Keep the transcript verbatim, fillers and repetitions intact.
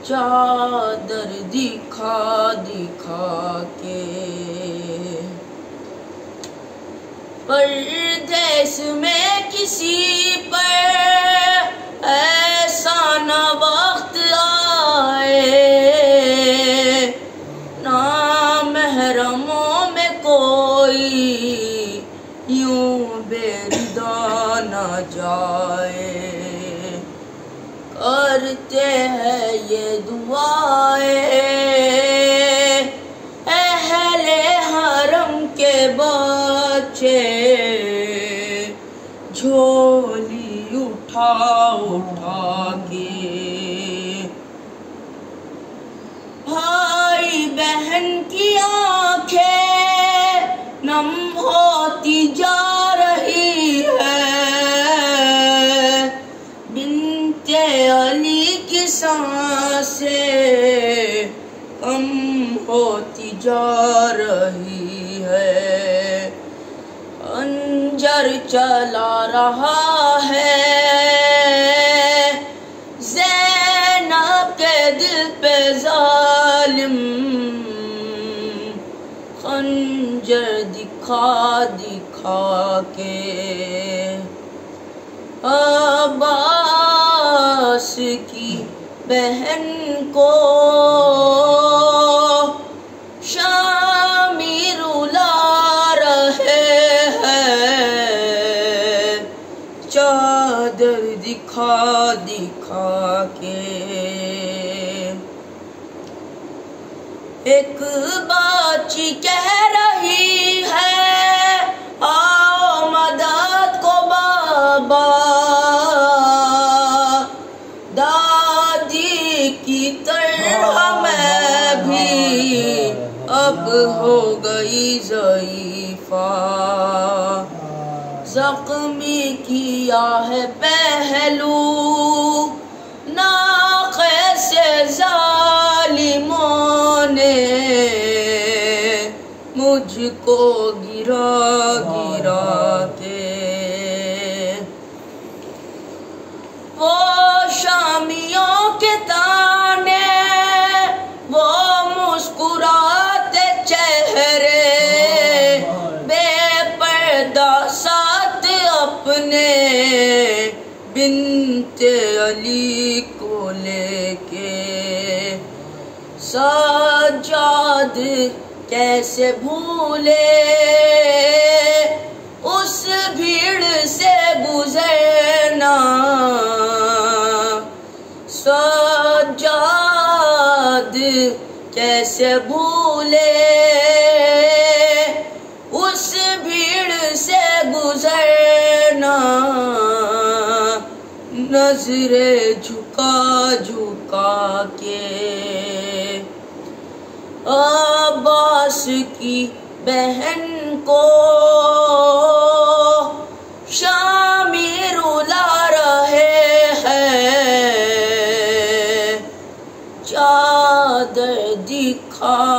चादर दिखा दिखा के। परदेस में किसी पर ऐसा न वक्त आए, ना महरमों में कोई यूं बेरिदा न जाए। करते हैं ये दुआएं अहले हरम के बच्चे, झोली उठा उठा के। भाई बहन की आंखें नम होती जा रही है, बिन्ते अली की सांसें कम होती जा रही है। अंजर चला रहा है ज़ैनब के दिल पे जालिम, खंजर दिखा दिखा के। अब्बास की बहन को शामी रुला रहे हैं, चादर दिखा दिखा के। एक बाची कह रही है आओ मदद को बाबा, दादी की तरह मैं भी अब हो गई ज़ईफ़ा। ज़ख्मी किया है पहलू नाक़े से ज़ालिमों ने, मुझको गिरा गिरा के। वो शामियों के ताने, वो मुस्कुराते चेहरे, बेपर्दा साथ अपने बिन्ते अली को लेके। सज्जाद कैसे भूले उस भीड़ से गुजरना, सज्जाद कैसे भूले उस भीड़ से गुजरना। नजरें झुका झुका के अब्बास की बहन को शामी रुला रहे हैं, चादर दिखा